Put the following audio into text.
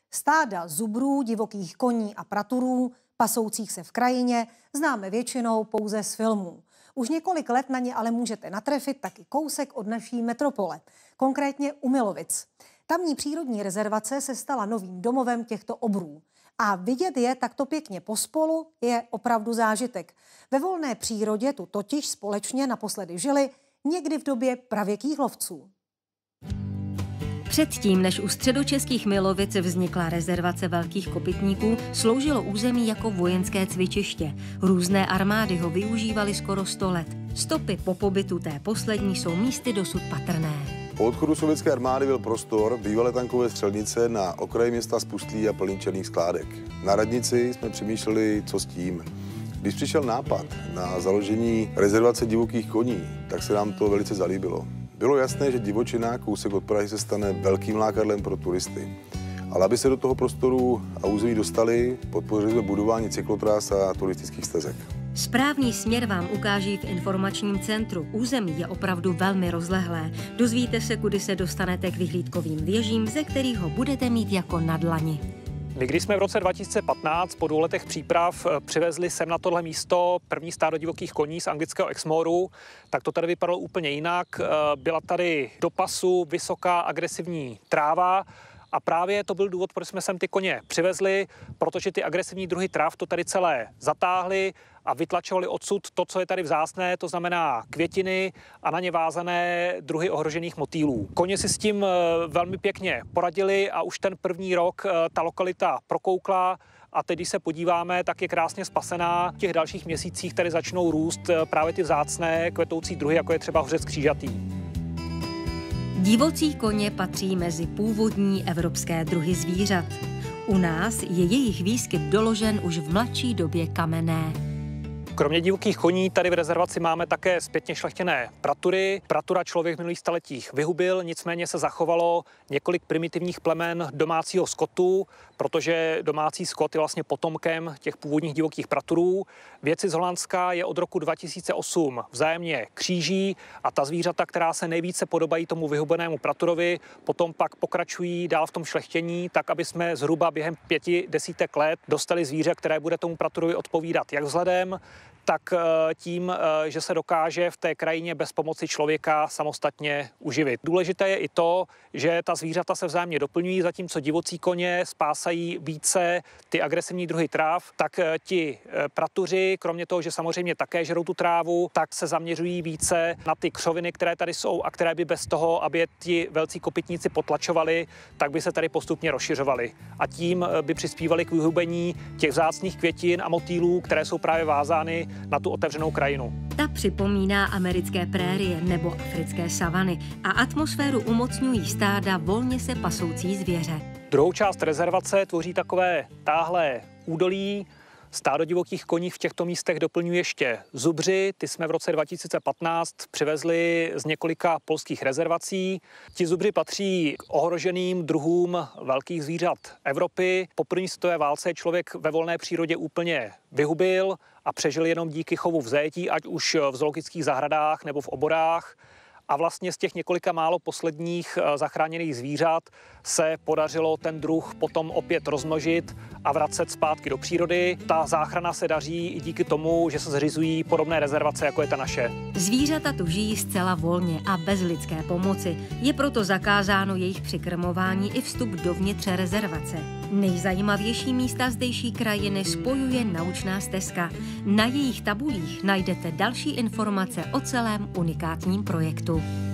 Stáda zubrů, divokých koní a praturů, pasoucích se v krajině, známe většinou pouze z filmů. Už několik let na ně ale můžete natrefit taky kousek od naší metropole, konkrétně u Milovic. Tamní přírodní rezervace se stala novým domovem těchto obrů. A vidět je takto pěkně pospolu je opravdu zážitek. Ve volné přírodě tu totiž společně naposledy žili někdy v době pravěkých lovců. Předtím, než u středočeských Milovic vznikla rezervace velkých kopytníků, sloužilo území jako vojenské cvičiště. Různé armády ho využívaly skoro 100 let. Stopy po pobytu té poslední jsou místy dosud patrné. Po odchodu sovětské armády byl prostor bývalé tankové střelnice na okraji města spustlý a plný černých skládek. Na radnici jsme přemýšleli, co s tím. Když přišel nápad na založení rezervace divokých koní, tak se nám to velice zalíbilo. Bylo jasné, že divočina kousek od Prahy se stane velkým lákadlem pro turisty. Ale aby se do toho prostoru a území dostali, podpořili jsme budování cyklotras a turistických stezek. Správný směr vám ukáží v informačním centru. Území je opravdu velmi rozlehlé. Dozvíte se, kudy se dostanete k vyhlídkovým věžím, ze kterých ho budete mít jako na dlani. My, když jsme v roce 2015 po 2 letech příprav přivezli sem na tohle místo první stádo divokých koní z anglického Exmooru, tak to tady vypadalo úplně jinak. Byla tady do pasu vysoká agresivní tráva a právě to byl důvod, proč jsme sem ty koně přivezli, protože ty agresivní druhy tráv to tady celé zatáhly a vytlačovali odsud to, co je tady vzácné, to znamená květiny a na ně vázané druhy ohrožených motýlů. Koně si s tím velmi pěkně poradili a už ten první rok ta lokalita prokoukla a teď, když se podíváme, tak je krásně spasená. V těch dalších měsících tady začnou růst právě ty vzácné kvetoucí druhy, jako je třeba hořec křížatý. Divocí koně patří mezi původní evropské druhy zvířat. U nás je jejich výskyt doložen už v mladší době kamenné. Kromě divokých koní tady v rezervaci máme také zpětně šlechtěné pratury. Pratura člověk v minulých staletích vyhubil, nicméně se zachovalo několik primitivních plemen domácího skotu, protože domácí skot je vlastně potomkem těch původních divokých praturů. Vědci z Holandska je od roku 2008 vzájemně kříží a ta zvířata, která se nejvíce podobají tomu vyhubenému praturovi, potom pak pokračují dál v tom šlechtění, tak aby jsme zhruba během 5 desítek let dostali zvíře, které bude tomu praturovi odpovídat jak vzhledem, tak tím, že se dokáže v té krajině bez pomoci člověka samostatně uživit. Důležité je i to, že ta zvířata se vzájemně doplňují, zatímco divocí koně spásají více ty agresivní druhy tráv, tak ti pratuři, kromě toho, že samozřejmě také žerou tu trávu, tak se zaměřují více na ty křoviny, které tady jsou a které by bez toho, aby je ti velcí kopytníci potlačovali, tak by se tady postupně rozšiřovaly. A tím by přispívali k vyhubení těch vzácných květin a motýlů, které jsou právě vázány na tu otevřenou krajinu. Ta připomíná americké prérie nebo africké savany a atmosféru umocňují stáda volně se pasoucí zvěře. Druhou část rezervace tvoří takové táhlé údolí. Stádo divokých koní v těchto místech doplňují ještě zubři. Ty jsme v roce 2015 přivezli z několika polských rezervací. Ti zubři patří k ohroženým druhům velkých zvířat Evropy. Po první světové válce člověk ve volné přírodě úplně vyhubil a přežil jenom díky chovu v zajetí, ať už v zoologických zahradách nebo v oborách. A vlastně z těch několika málo posledních zachráněných zvířat se podařilo ten druh potom opět rozmnožit a vracet zpátky do přírody. Ta záchrana se daří i díky tomu, že se zřizují podobné rezervace, jako je ta naše. Zvířata tu žijí zcela volně a bez lidské pomoci. Je proto zakázáno jejich přikrmování i vstup dovnitř rezervace. Nejzajímavější místa zdejší krajiny spojuje naučná stezka. Na jejich tabulích najdete další informace o celém unikátním projektu.